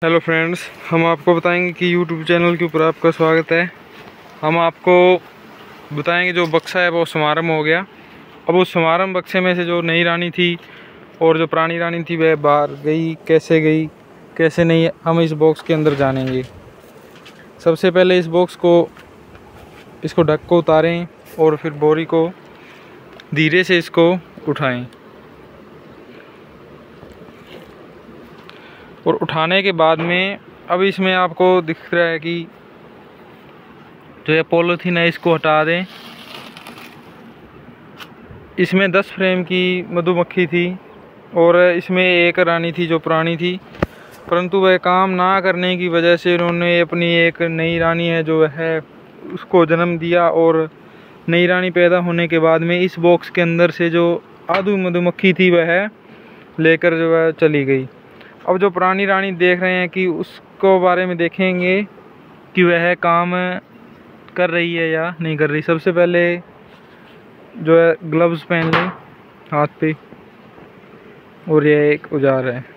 Hello friends, हम आपको बताएंगे कि यूट्यूब चैनल के ऊपर आपका स्वागत है। हम आपको बताएंगे जो बक्सा है वो समारंभ हो गया। अब उस समारंभ बक्से में से जो नई रानी थी और जो पुरानी रानी थी वह बाहर गई कैसे नहीं, हम इस बॉक्स के अंदर जानेंगे। सबसे पहले इसको ढक को उतारें और फिर बोरी को धीरे से इसको उठाएं और उठाने के बाद में अब इसमें आपको दिख रहा है कि जो ये पॉलीथीन है इसको हटा दें। इसमें 10 फ्रेम की मधुमक्खी थी और इसमें एक रानी थी जो पुरानी थी, परंतु वह काम ना करने की वजह से उन्होंने अपनी एक नई रानी है जो है उसको जन्म दिया। और नई रानी पैदा होने के बाद में इस बॉक्स के अंदर से जो आधी मधुमक्खी थी वह लेकर जो है चली गई। अब जो पुरानी रानी देख रहे हैं कि उसको बारे में देखेंगे कि वह काम कर रही है या नहीं कर रही। सबसे पहले जो है ग्लव्स पहन लें हाथ पे, और यह एक औजार है।